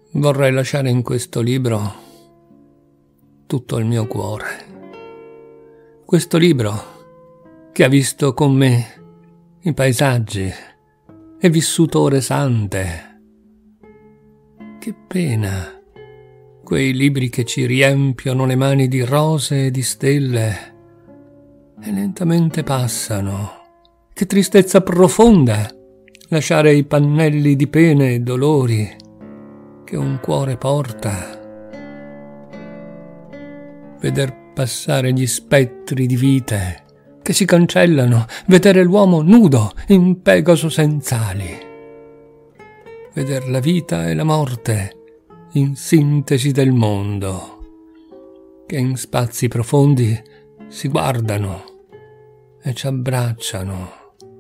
Vorrei lasciare in questo libro tutto il mio cuore. Questo libro che ha visto con me i paesaggi e vissuto ore sante. Che pena, quei libri che ci riempiono le mani di rose e di stelle e lentamente passano. Che tristezza profonda lasciare i pannelli di pene e dolori che un cuore porta. Veder passare gli spettri di vite che si cancellano, vedere l'uomo nudo in Pegaso senza ali. Veder la vita e la morte in sintesi del mondo, che in spazi profondi si guardano e ci abbracciano.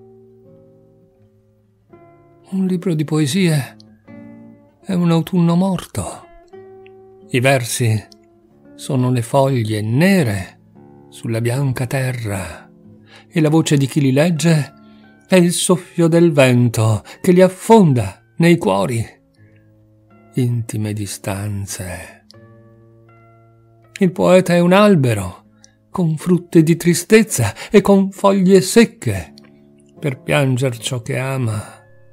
Un libro di poesie è un autunno morto. I versi sono le foglie nere sulla bianca terra e la voce di chi li legge è il soffio del vento che li affonda nei cuori. Intime distanze. Il poeta è un albero con frutti di tristezza e con foglie secche per pianger ciò che ama.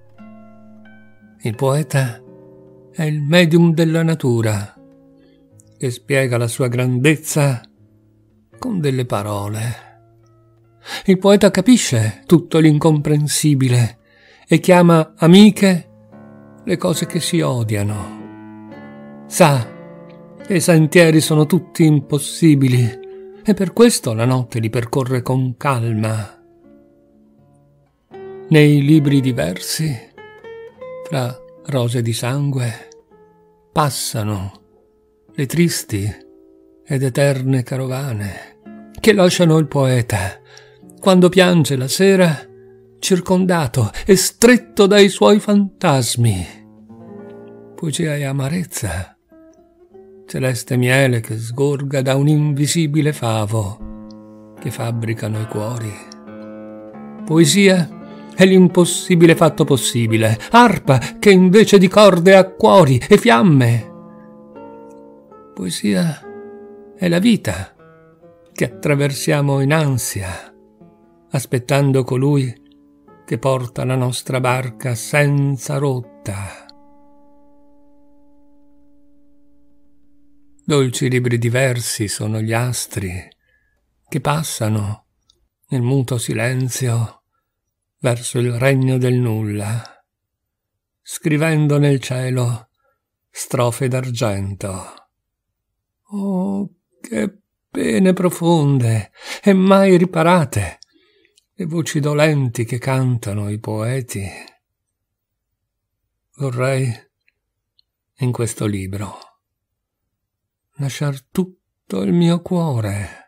Il poeta è il medium della natura che spiega la sua grandezza con delle parole. Il poeta capisce tutto l'incomprensibile e chiama amiche le cose che si odiano. Sa che i sentieri sono tutti impossibili e per questo la notte li percorre con calma. Nei libri diversi, fra rose di sangue, passano le tristi ed eterne carovane che lasciano il poeta quando piange la sera circondato e stretto dai suoi fantasmi. Poesia e amarezza, celeste miele che sgorga da un invisibile favo che fabbricano i cuori. Poesia è l'impossibile fatto possibile, arpa che invece di corde ha cuori e fiamme. Poesia è la vita che attraversiamo in ansia, aspettando colui che porta la nostra barca senza rotta. Dolci libri diversi sono gli astri che passano nel muto silenzio verso il regno del nulla, scrivendo nel cielo strofe d'argento. Oh, che pene profonde e mai riparate, le voci dolenti che cantano i poeti. Vorrei, in questo libro, lasciar tutto il mio cuore.